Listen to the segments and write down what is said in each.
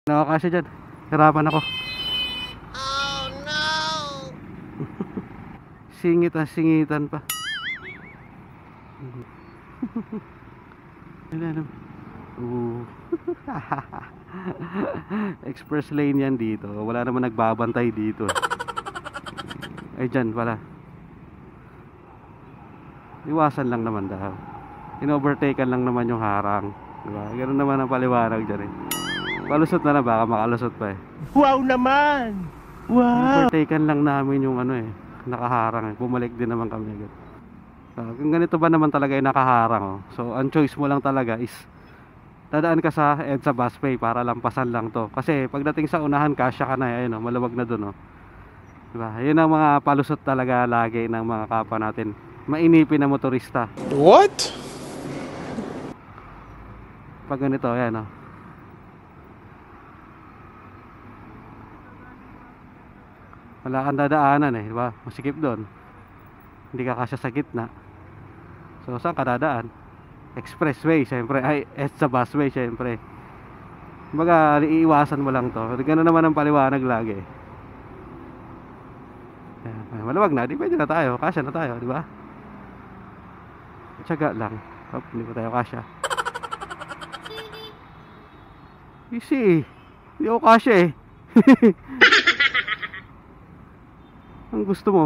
Nakakasya dyan. Hirapan ako. Oh no! Singitan pa. Ano? Express lane yan dito. Wala naman nagbabantay dito. Ay dyan pala. Iwasan lang naman daw. In-overtaken lang naman yung harang. Diba? Ganun naman ang paliwanag dyan eh. Palusot na baka makalusot pa eh. Wow naman! Wow! Overtaken lang namin yung ano eh, nakaharang eh. Bumalik din naman kami agad. Kung ganito ba naman talaga yung nakaharang oh. So ang choice mo lang talaga is dadaan ka sa EDSA busway para lampasan lang to. Kasi pagdating sa unahan kasya ka na eh, ayun oh, maluwag na dun oh. Diba? Yun ang mga palusot talaga lagi ng mga kapwa natin. Mainipin na motorista. What? Pag ganito, ayan oh. Wala kang dadaanan eh, diba? Masikip doon. Hindi ka kasya sa gitna. So saan ka dadaan? Expressway syempre, ay EDSA busway syempre. Kumbaga iiwasan mo lang to. Ganun naman ang paliwanag lagi. Ayan, maluwag na, di pwede na tayo. Kasya na tayo, di ba? Tiyaga lang. Hop, hindi pa tayo kasya. Easy. Hindi ako kasya eh. Ang gusto mo?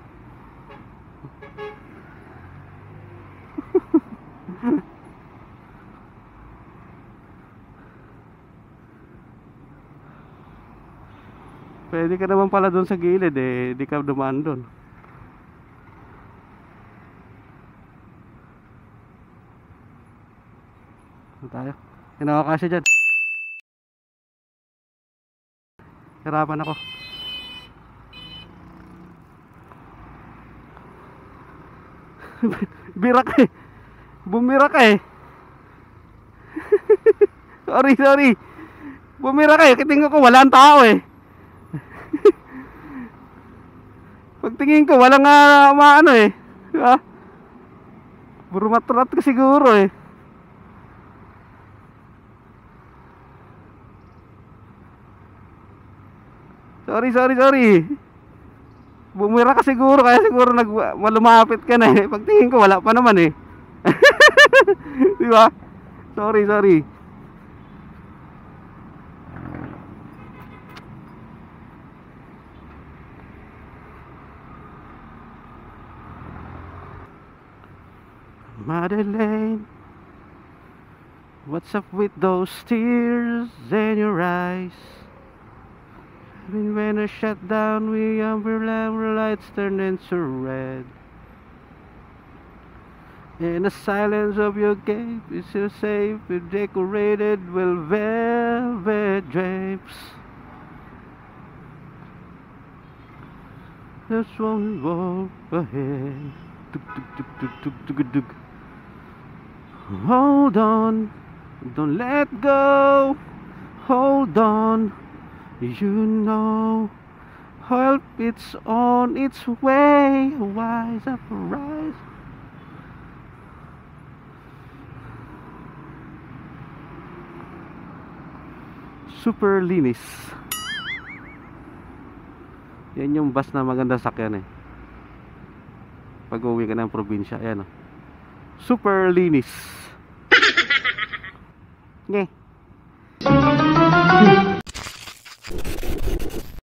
Pwede ka naman pala doon sa gilid eh, di ka dumaan doon. Ano tayo? Kinakakasya dyan. Hirapan ako. Birak eh. Bumira ka eh. Sorry. Bumira ka eh. Tingin ko walang tao eh. Pagtingin ko walang maano eh. Diba? Burumatrat ka siguro eh. Sorry. Bumira ka siguro kaya siguro lumapit ka na eh. Pagtingin ko wala pa naman eh. Diba? Sorry. Madeleine, what's up with those tears in your eyes? When I shut down, we umbrella lights turn into red. In the silence of your gate, it's so safe, with decorated with velvet drapes. Just one walk ahead. Tuk. Hold on, don't let go. Hold on, you know help it's on its way. Rise up, rise. Super linis. Yan yung bus na maganda sakyan eh. Pag uwi ka ng probinsya, ayan o. Super linis. Nge.